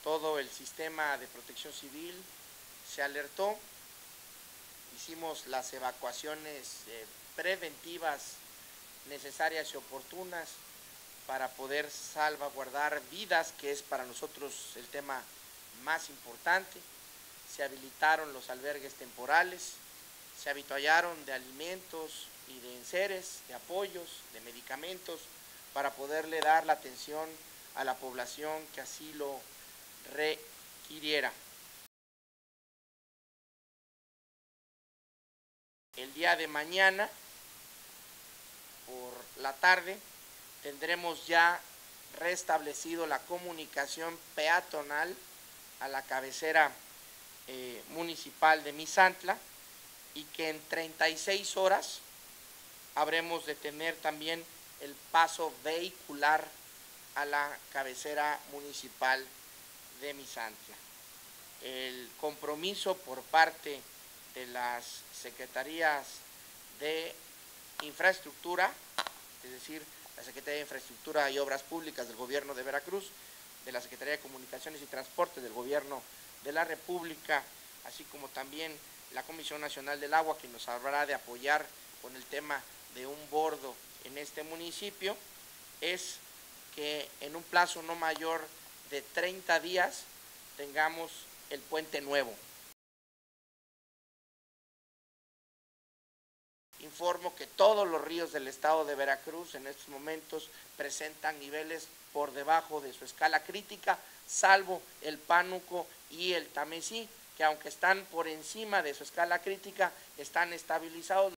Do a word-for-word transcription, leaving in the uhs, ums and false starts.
todo el sistema de protección civil se alertó, hicimos las evacuaciones eh, preventivas necesarias y oportunas para poder salvaguardar vidas, que es para nosotros el tema más importante. Se habilitaron los albergues temporales, se avituallaron de alimentos y de enseres, de apoyos, de medicamentos, para poderle dar la atención a la población que así lo requiriera. El día de mañana, por la tarde, tendremos ya restablecido la comunicación peatonal a la cabecera eh, municipal de Misantla, y que en treinta y seis horas habremos de tener también el paso vehicular a la cabecera municipal de Misantla. El compromiso por parte de las secretarías de infraestructura, es decir, la Secretaría de Infraestructura y Obras Públicas del Gobierno de Veracruz, de la Secretaría de Comunicaciones y Transportes del Gobierno de la República, así como también la Comisión Nacional del Agua, que nos habrá de apoyar con el tema de un bordo en este municipio, es que en un plazo no mayor de treinta días tengamos el puente nuevo. Informo que todos los ríos del estado de Veracruz en estos momentos presentan niveles por debajo de su escala crítica, salvo el Pánuco y el Tamesí, que aunque están por encima de su escala crítica, están estabilizados.